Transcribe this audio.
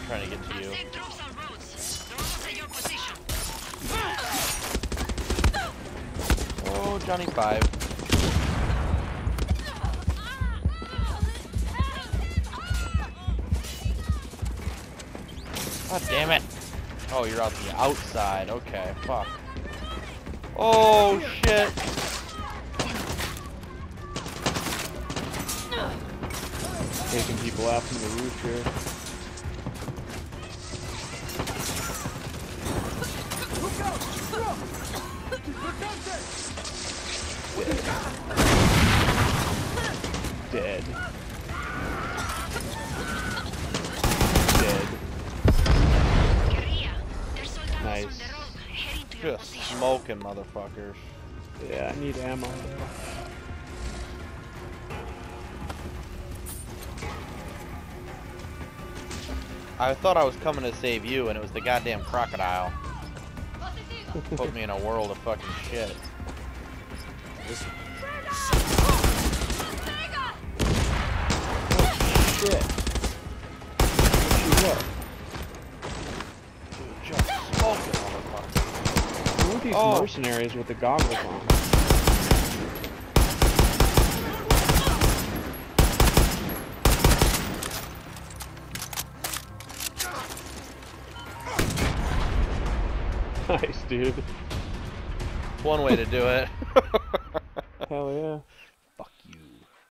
trying to get to you. Oh, Johnny 5. God damn it. Oh, you're out the outside. Okay, fuck. Oh, shit. Taking people out from the roof here. Dead. Dead. Nice. Just smoking motherfuckers. Yeah, I need ammo. I thought I was coming to save you, and it was the goddamn crocodile. Put me in a world of fucking shit. Shit. What? Dude, just smoking motherfuckers. Who are these mercenaries with the goggles on? Nice, dude. One way to do it. Hell yeah.